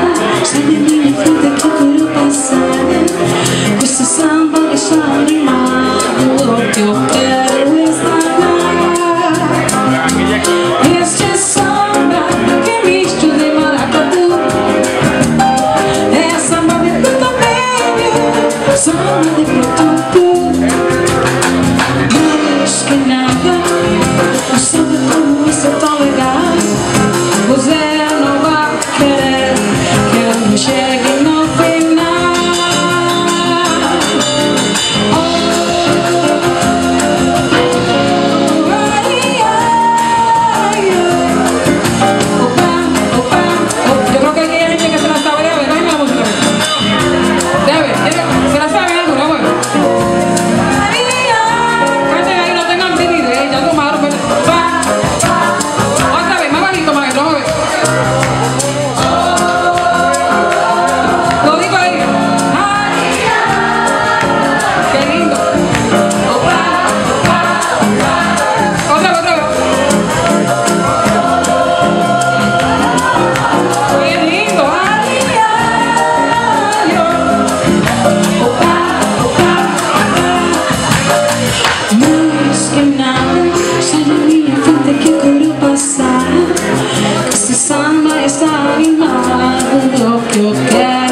sai di minha frente che quero passar. Questo samba está animado, lo que eu quero é estar. Este samba que misto de maracatu, é samba de preto velho, samba de preto. Mais que nada, não sabe como isso é tão legal. Você não vai querer que eu não chegue no final. Esse samba está animado, lo que eu quero